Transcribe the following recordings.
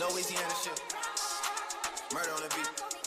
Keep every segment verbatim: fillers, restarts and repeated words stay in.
Louisiana shit. Murder on the beat.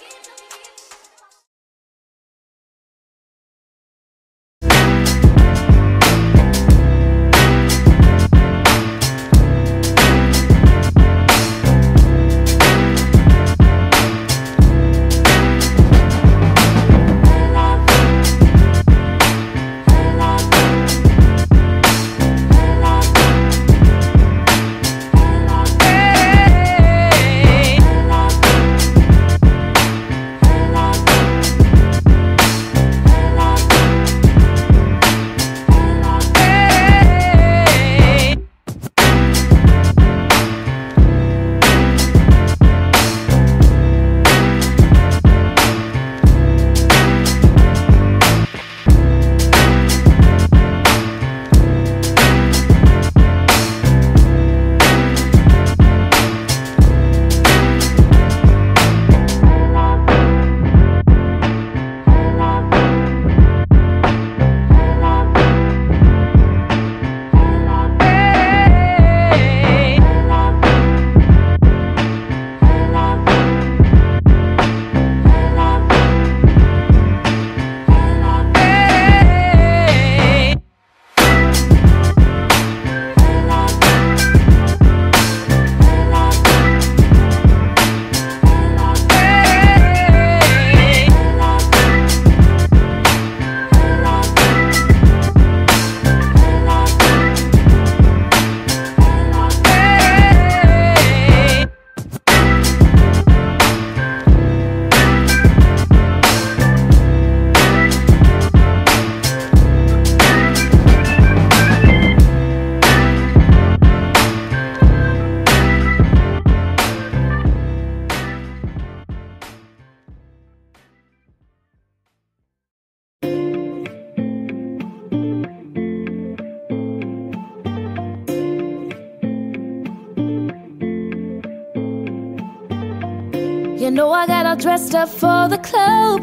You know I got all dressed up for the club,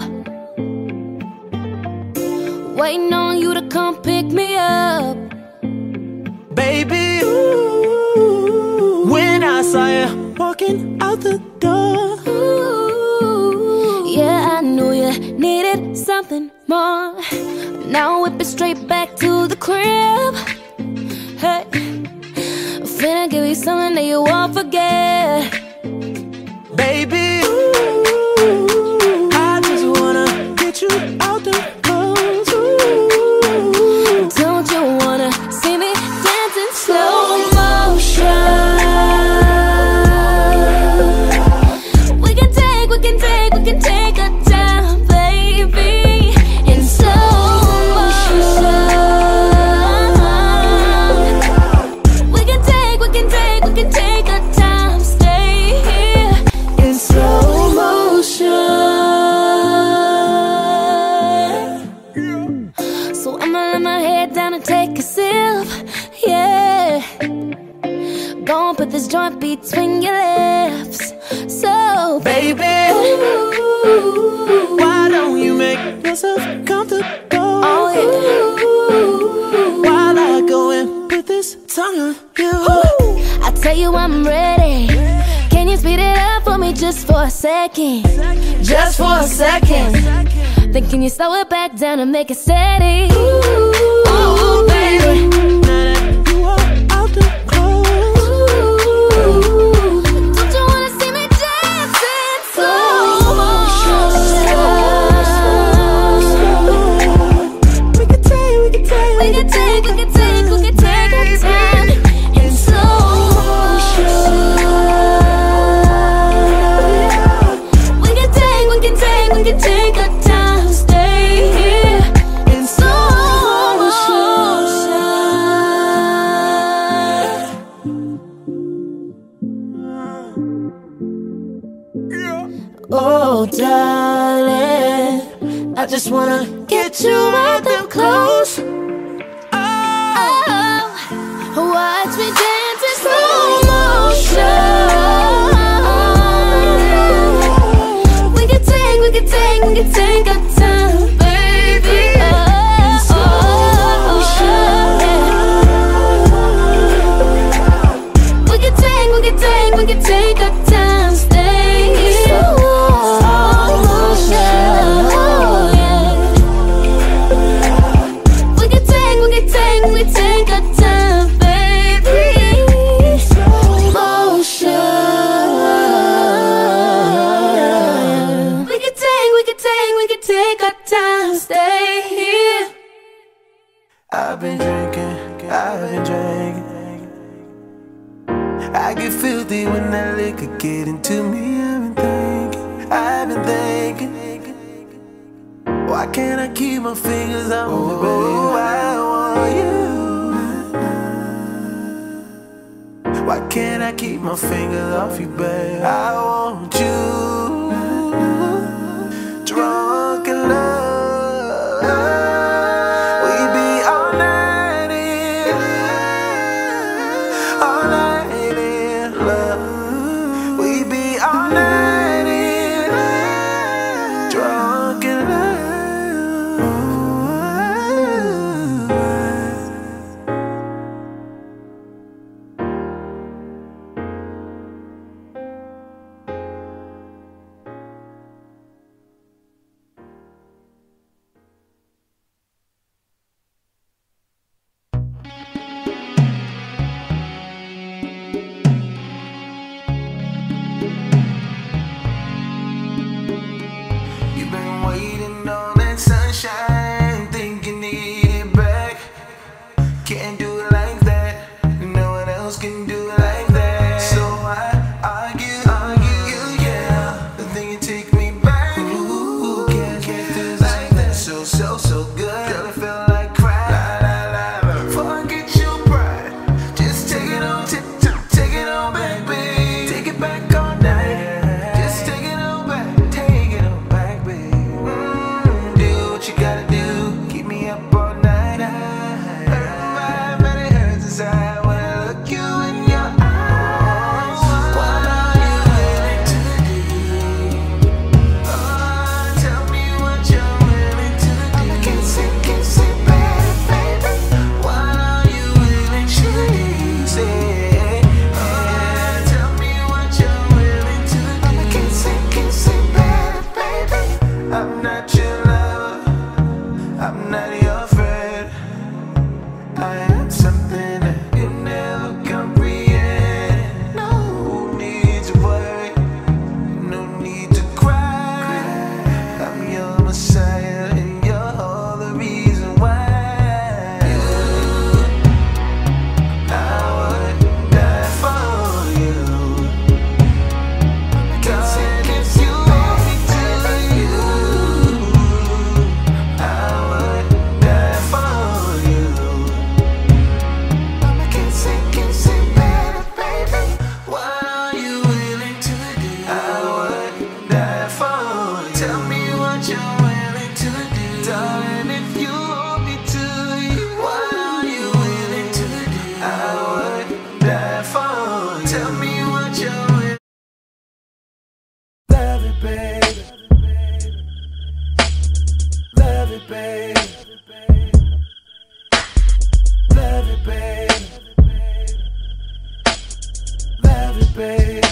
waiting on you to come pick me up. Baby, ooh, when I saw you walking out the door, Ooh, yeah, I knew you needed something more. Now whip it straight back to the crib. Hey, finna give you something that you won't forget. baby, ooh, I just wanna get you out the clothes. Ooh, Don't you wanna see me dancing slow motion? We can take, we can take, we can take our time, baby, in slow motion. We can take, we can take, we can take our time, stay here in slow motion. So I'ma let my head down and take a sip, yeah. Gonna put this joint between your lips. So baby, ooh, why don't you make yourself comfortable? oh yeah. While I go and put this tongue on you. I tell you I'm ready. Can you speed it up for me just for a second? Just for a second. Then can you slow it back down and make it steady? Ooh, ooh, baby. Now that you are out the clothes, Ooh, don't you wanna see me dancing slow motion? we can take, we can take, We can take, we can take, we can take our time in slow motion. We can take, we can take, we can take our time, stay here in slow motion. oh darling, I just wanna get you out them clothes. Oh, watch me dance in slow motion. We can take, we can take, we can take our time, baby. Oh, oh, yeah. We can take, we can take, we can take our time. can take our time, stay here. I've been drinking, I've been drinking. I get filthy when that liquor get into me. I've been thinking, I've been thinking, why can't I keep my fingers on you, baby? I want you. Why can't I keep my fingers off you, babe? I want you. Drunk in love, we be all night in, all night in love. We be all night in, drunk in love. You've been waiting on that sunshine, think you need it back. Can't do it like that, no one else can do it like that. So I argue, argue, you, yeah, but then you take me back. Ooh, can't get this like that. So, so, so good, girl, it felt like crying. La, la, la, la. Forget your pride, just take it on, take, take it on back, babe. Take it back all night. Just take it on back, take it on back, babe. Mm, do what you gotta do, keep me up all night. Hurt my but it hurts inside when I look you in your eyes. What are you willing to do? Oh, tell me what you're willing to do. I can't say, can't say, baby, baby. What are you willing to do? Say, oh, tell me what you're willing to do. I can't say, can't say, baby, baby. I'm not your lover, I'm not your friend. I am something that you never comprehend. No need to worry, no need to cry. I'm your messiah and you're all the reason why. You, I would die for you. Darling, if you want me to, you, I would die for you. Mama can't say, can't say better, baby. What are you willing to do? I would die for you. Tell me what you're willing to do, darling. If you want me to, what are you willing to do? I would die for you. Tell me what you're willing. Love it, baby. Love it, baby. Love it, baby. Love it, baby.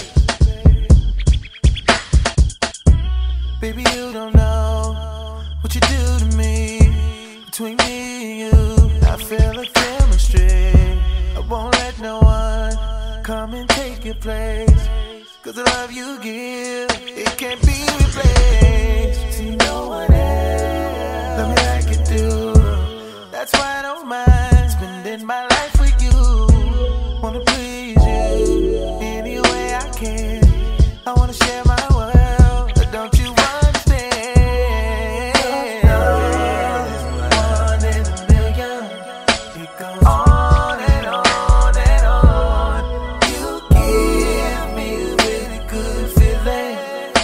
Baby, you don't know what you do to me. Between me and you, I feel like chemistry. I won't let no one come and take your place. Cause the love you give, it can't be replaced. See no one else love me like you do. That's why I don't mind spending my life with you. Wanna please you any way I can. I wanna share my world, but don't you understand? Love is one in a million. It goes on and on and on. You give me a really good feeling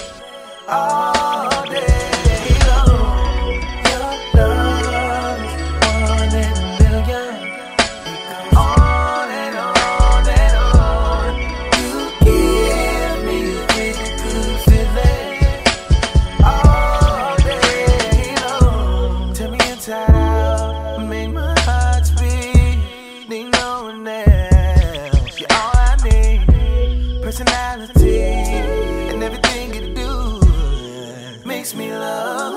all day long. Your love is one in a million. It goes on and on and on. You give me a really good feeling all day long. Tell me inside out, make my heart speak. Need no one else. You're all I need. Personality and everything you do makes me love